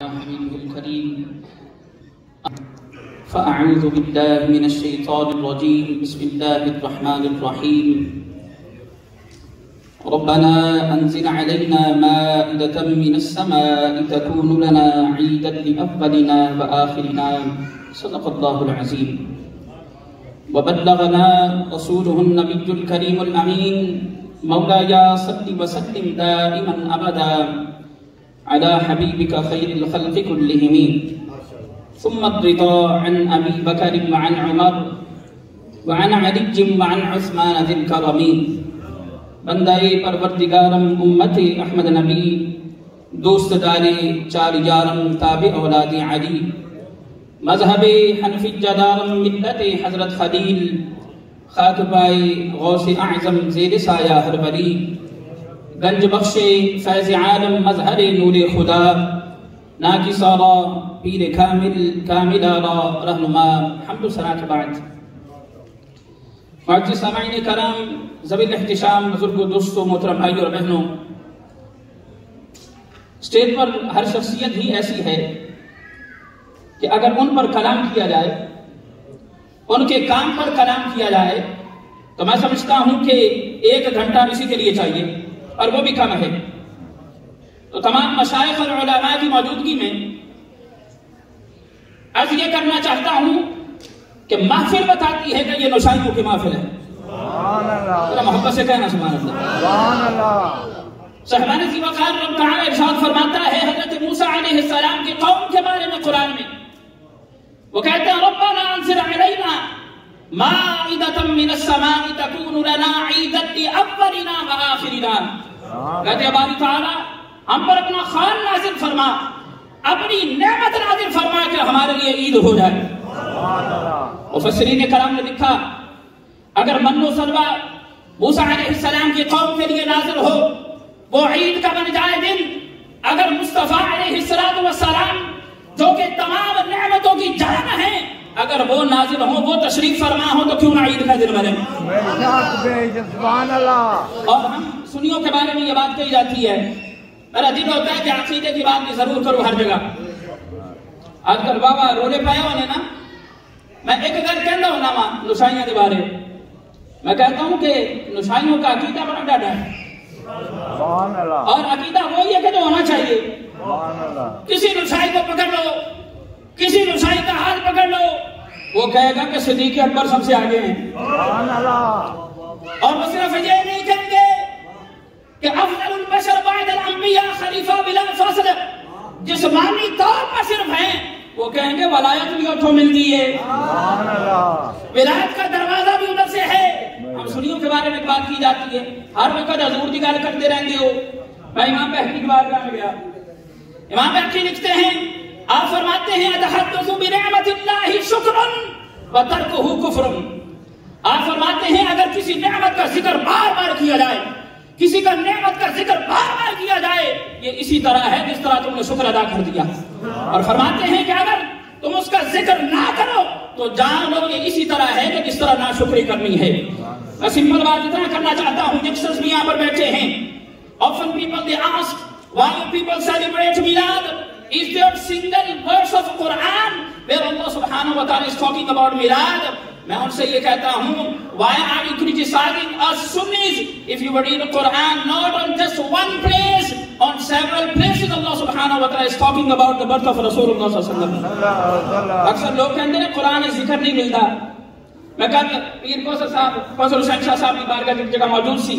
حبيبه الكريم فأعوذ بالله من الشيطان الرجيم بسم الله الرحمن الرحيم ربنا أنزل علينا مائدة من السماء تكون لنا عيدا لأولنا وآخرنا صدق الله العظيم وبلغنا رسوله النبي الكريم الأمين مولاي صل وسلم دائما أبدا على حبيبك خير الخلق كلهم ثم الرضا عن أبي بكر وعن عمر وعن علي وعن عثمان ذي الكرم بندے پروردگارم امت احمد نبی دوست دار چار یارم تابع اولاد علی مذہب حنفی جدارم ملت حضرت خلیل خاک پائے غوث اعظم زیر سایہ ہر ولی گنج بخش فیض عالم مظہر نور خدا ناکی سارا پیر کامل آرا رہنما حمد و ثنا کے بعد معزز سامعین کرام ذوی الاحتشام بزرگوں دوستوں محترم بھائیوں اور بہنوں، اسٹیج پر ہر شخصیت ہی ایسی ہے کہ اگر ان پر کلام کیا جائے، ان کے کام پر کلام کیا جائے تو میں سمجھتا ہوں کہ 1 گھنٹہ اسی کے لیے چاہیے اور وہ بھی کم ہے۔ تو تمام مشائخ اور علماء کی موجودگی میں عرض یہ کرنا چاہتا ہوں کہ محفل بتاتی ہے کہ یہ نوشائیوں کی محفل ہے۔ ذرا محبت سے کہنا سبحان اللہ۔ صاحبان ذی وقار رب تعالی ارشاد فرماتا ہے حضرت موسیٰ علیہ السلام کی قوم کے بارے میں قرآن میں، وہ کہتے ہیں ربنا انزل علینا مائدۃ من السماء تکون لنا عیدا لأولنا وآخرنا، کہتے ہیں باری تعالی ہم پر اپنا خوان نازل فرما، اپنی نعمت نازل فرما کہ ہمارے لیے عید ہو جائے۔ مفسرین کرام نے لکھا اگر من و سلوہ موسیٰ علیہ السلام کی قوم کے لیے نازل ہو وہ عید کا بن جائے دن، اگر مصطفیٰ علیہ السلام جو کہ تمام نعمتوں کی جان ہیں اگر وہ نازل ہوں، وہ تشریف فرما ہوں تو کیوں نہ عید کا دن بنے۔ اور ہم سنیوں کے بارے میں یہ بات کہی جاتی ہے، میرا دل ہوتا ہے کہ عقیدے کی بات بھی ضرور کرو ہر جگہ۔ آج کل بابا رولے پائے ہونے نا، میں ایک گل کہنا ہوں نا نشائیوں کے بارے میں کہتا ہوں کہ نشائیوں کا عقیدہ بڑا ڈاڈا ہے، اور عقیدہ وہی ہے کہ جو ہونا چاہیے۔ کسی نشائی کو پکڑ لو، کسی نشائی کا حال پکڑ لو، وہ کہے گا کہ صدیق اکبر سب سے آگے ہیں، اور وہ صرف یہ نہیں کہیں گے کہ افضل البشر بعد الانبیاء خلیفہ بلا فاصل، جسمانی طور پر صرف ہیں، وہ کہیں گے ولایت بھی اتھوں ملتی ہے، ولایت کا دروازہ بھی ادھر سے ہے۔ ہم سنیوں کے بارے میں بات کی جاتی ہے، ہر وقت حضور کی گال کرتے رہیں گے ہو۔ میں امام بہقی کی بات کرنے گیا، امام بہقی لکھتے ہیں، آپ فرماتے ہیں اتحدث بنعمت اللہ شکر وترکہ کفر، آپ فرماتے ہیں اگر کسی نعمت کا ذکر بار بار کیا جائے، کسی کا نعمت کا ذکر بار بار کیا جائے، یہ اسی طرح ہے جس طرح تم نے شکر ادا کر دیا، اور فرماتے ہیں کہ اگر تم اس کا ذکر نہ کرو تو جان لو یہ اسی طرح ہے کہ جس طرح ناشکری کرنی ہے۔ میں سمپل بات اتنا کرنا چاہتا ہوں، یکسرز بھی یہاں پر بیٹھے ہیں۔ Often people they ask why you people celebrate Milad? Is there single verse of Quran where Allah subhanahu wa ta'ala is talking about Milad? میں ان سے یہ کہتا ہوں why are you criticizing us Sunnis if you read the Quran not on just one place, on several places Allah subhanahu wa ta'ala is talking about the birth of Rasulullah sallallahu alaihi wasallam۔ اکثر لوگ کہتے ہیں قرآن ذکر نہیں ملتا۔ میں کل پیر کوثر حسین شاہ صاحب کی بارگاہ کی جگہ موجود سی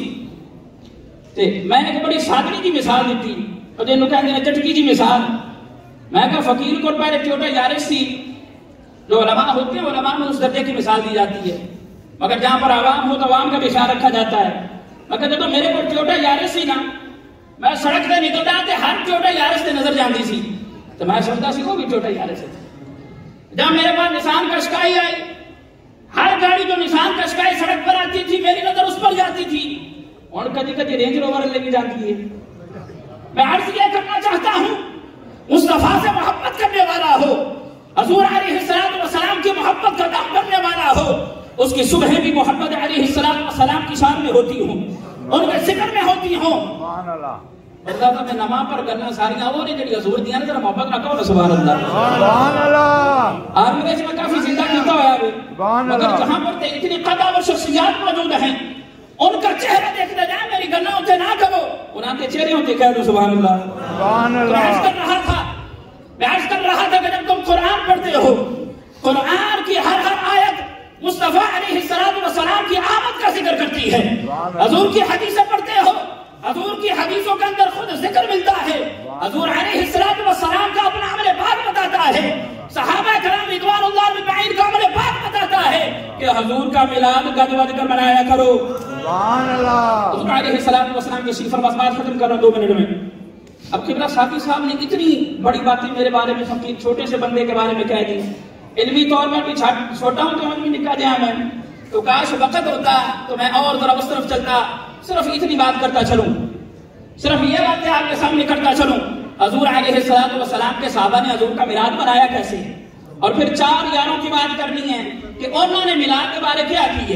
تے میں نے ایک بڑی سادگی کی مثال دیتی، اور جنہوں کہتے ہیں چٹکی جی مثال، میں کہا فقیر کو پہلے چھوٹا یارش سی، جو علماء ہوتے ہیں علماء میں اس درجے کی مثال دی جاتی ہے، مگر جہاں پر عوام ہو تو عوام کا بھی خیال رکھا جاتا ہے۔ مگر جب میرے کو چھوٹا یارش سی نا، میں سڑک سے نکلتا تے ہر چھوٹا یارش سے نظر جاندی سی، تو میں سمجھتا سی وہ بھی چھوٹا یارش ہے۔ جب میرے پاس نسان قشقائی آئی، ہر گاڑی جو نسان قشقائی سڑک پر آتی تھی میری نظر اس پر جاتی تھی، اور کدی کدی رینج روور لے کے جاتی ہے۔ میں عرض یہ کرنا چاہتا ہوں مصطفیٰ سے محبت کرنے والا ہو، حضور علیہ السلام کی محبت کا دام بننے والا ہو، اس کی صبح بھی محمد علیہ السلام کی شان میں ہوتی ہوں، ان کے ذکر میں ہوتی ہوں۔ اللہ تو میں نماز پر گلنا ساریاں وہ نے جڑی حضور دیاں نے ذرا محبت نہ کہو سبحان اللہ سبحان اللہ. آپ میں سے کافی زندہ کیتا ہوا ہے مگر جہاں پر تے اتنی قدر و شخصیات موجود ہیں ان کا چہرہ دیکھتے جائیں میری گلنا ہوتے نہ کہو انہاں کے چہرے ہوتے کہہ دو سبحان اللہ. سبحان اللہ. بحث کر رہا تھا کہ جب تم قرآن پڑھتے ہو قرآن کی ہر آیت مصطفیٰ علیہ السلام کی آمد کا ذکر کرتی ہے. حضور کی حدیثیں پڑھتے ہو حضور کی حدیثوں کے اندر خود ذکر ملتا ہے. حضور علیہ السلام کا اپنا عمل پاک بتاتا ہے. صحابہ کرام رضوان اللہ اجمعین کا عمل پاک بتاتا ہے کہ حضور کا میلاد گد ود کر منایا کرو. سبحان اللہ. حضور علیہ السلام کی صفر بس بات ختم کر رہا 2 منٹ میں. اب قبلہ ساقی صاحب نے اتنی بڑی باتیں میرے بارے میں فقیر چھوٹے سے بندے کے بارے میں کہہ دی. علمی طور پر بھی چھوٹا ہوں تو آدمی نکا جہاں میں تو کاش وقت ہوتا تو میں اور ذرا اس طرف چلتا. صرف اتنی بات کرتا چلوں صرف یہ باتیں آپ کے سامنے کرتا چلوں. حضور علیہ السلام کے صحابہ نے حضور کا میلاد منایا کیسے اور پھر 4 یاروں کی بات کرنی ہے کہ انہوں نے میلاد کے بارے کیا کی ہے.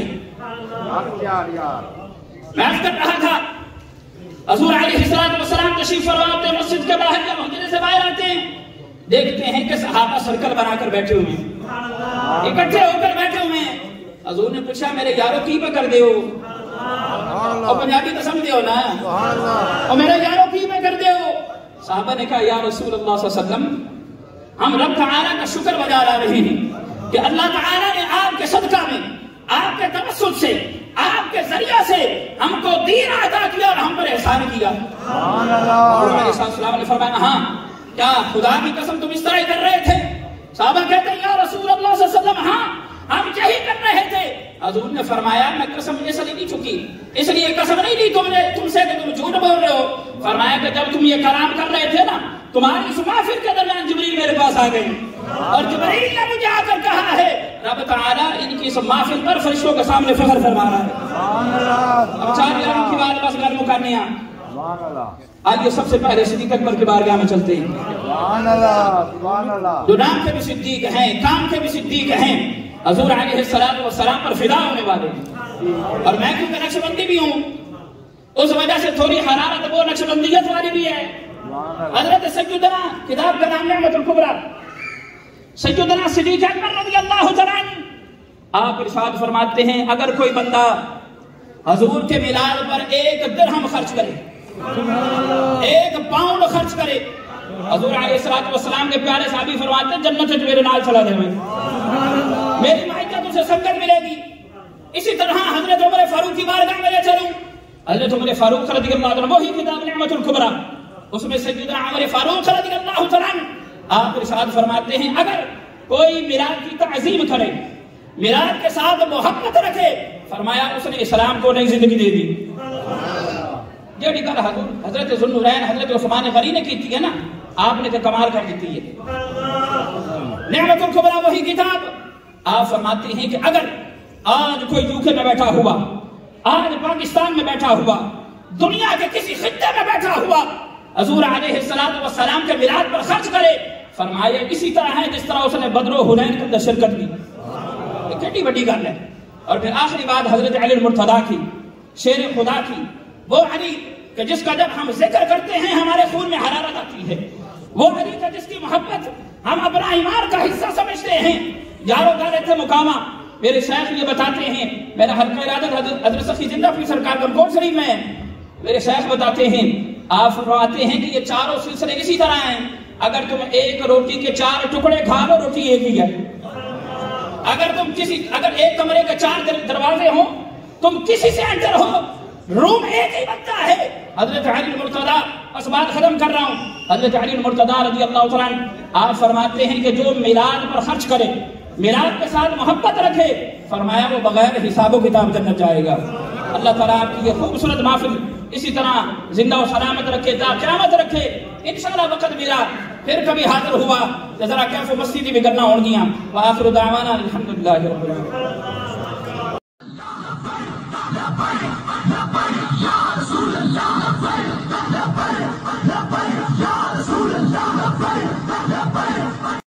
میں کر رہا تھا حضور علیہ السلام تشریف فرما ہوتے ہیں مسجد کے باہر یا مسجد سے باہر آتے ہیں دیکھتے ہیں کہ صحابہ سرکل بنا کر بیٹھے ہوئے ہیں اکٹھے ہو کر بیٹھے ہوئے ہیں. حضور نے پوچھا میرے یاروں کی پہ کر دے ہو اور پنجابی تو سمجھے ہو نا اور میرے یاروں کی پہ کر دے ہو. صحابہ نے کہا یا رسول اللہ صلی اللہ علیہ وسلم ہم رب تعالیٰ کا شکر بجا رہے ہیں کہ اللہ تعالیٰ نے آپ کے صدقہ میں آپ کے توسط سے آپ کے ذریعہ سے ہم کو دین عطا کیا اور ہم پر احسان کیا. اور علیہ السلام نے فرمایا ہاں کیا خدا کی قسم تم اس طرح کر رہے تھے. صحابہ کہتے ہیں یا رسول اللہ صلی اللہ علیہ وسلم ہاں ہم یہی کر رہے تھے. حضور نے فرمایا میں قسم اس لیے نہیں چکی اس لیے قسم نہیں لی تم سے کہ تم جھوٹ بول رہے ہو. فرمایا کہ جب تم یہ کلام کر رہے تھے نا تمہاری اس محفل کے درمیان جبریل میرے پاس آ گئی اور جبریل نے مجھے آ کر کہا ہے رب تعالیٰ ان کی اس محفل پر فرشتوں کے سامنے فخر فرما رہا ہے. اب 4 یاروں کی بات بس گھر مکانے ہیں. آئیے سب سے پہلے صدیق اکبر کی بارگاہ میں چلتے ہیں. جو نام کے بھی صدیق ہیں کام کے بھی صدیق ہیں حضور علیہ السلام پر فدا ہونے والے ہیں. اور میں کیونکہ نقشبندی بھی ہوں اس وجہ سے تھوڑی حرارت وہ نقشبندیت والی بھی ہے. حضرت سیدنا کتاب کا نام نعمت الکبریٰ سیدنا صدیق اکبر رضی اللہ تعالیٰ عنہ آپ ارشاد فرماتے ہیں اگر کوئی بندہ حضور کے میلاد پر 1 درہم خرچ کرے 1 پاؤنڈ خرچ کرے حضور علیہ السلام کے پیارے صحابی فرماتے ہیں جنت سے میرے نال چلا جائے میری معیت اسے سنگت ملے گی. اسی طرح حضرت عمر فاروق کی بارگاہ میں لے چلوں. حضرت عمر فاروق رضی اللہ عنہ وہی کتاب نعمت الکبریٰ اس میں سیدنا عمر فاروق رضی اللہ عنہ آپ ارشاد فرماتے ہیں اگر کوئی میلاد کی تعظیم کرے میلاد کے ساتھ محبت رکھے فرمایا اس نے اسلام کو نئی زندگی دے دی. جیڑی گل حضرت ذوالنورین حضرت عثمان غنی نے کی ہے نا آپ نے تو کمال کر دیتی ہے. نعمت الکبریٰ وہی کتاب آپ فرماتے ہیں کہ اگر آج کوئی یوکے میں بیٹھا ہوا آج پاکستان میں بیٹھا ہوا دنیا کے کسی خطے میں بیٹھا ہوا حضور علیہ السلام کے میلاد پر خرچ کرے فرمایا اسی طرح ہے جس طرح اس نے بدر و حنین کے اندر شرکت کی. یہ کتنی بڑی گل ہے. اور پھر آخری بات حضرت علی المرتضیٰ کی شیر خدا کی وہ علی کہ جس کا جب ہم ذکر کرتے ہیں ہمارے خون میں حرارت آتی ہے. وہ علی کا جس کی محبت ہم اپنا ایمان کا حصہ سمجھتے ہیں. یارو گالے تھے مقامہ میرے شیخ یہ بتاتے ہیں میرا حلقہ ارادت حضرت سخی زندہ پیر سرکار گنگوٹ شریف میں میرے شیخ بتاتے ہیں آپ فرماتے ہیں کہ یہ چاروں سلسلے اسی طرح ہیں. اگر تم 1 روٹی کے 4 ٹکڑے کھا لو روٹی ایک ہی ہے. اگر ایک کمرے کے 4 دروازے ہوں تم کسی سے انٹر ہو روم ایک ہی بنتا ہے. حضرت علی المرتضیٰ بس بات ختم کر رہا ہوں. حضرت علی المرتضیٰ رضی اللہ تعالیٰ آپ فرماتے ہیں کہ جو میلاد پر خرچ کرے میلاد کے ساتھ محبت رکھے فرمایا وہ بغیر حساب و کتاب جنت جائے گا. اللہ تعالیٰ آپ کی یہ خوبصورت محفل اسی طرح زندہ و سلامت رکھے تا قیامت رکھے. انشاءاللہ وقت ملا پھر کبھی حاضر ہوا ذرا کیف و مسجدی بھی کرنا ہونگیاں. وآخر دعوانا الحمدللہ رب العالمین.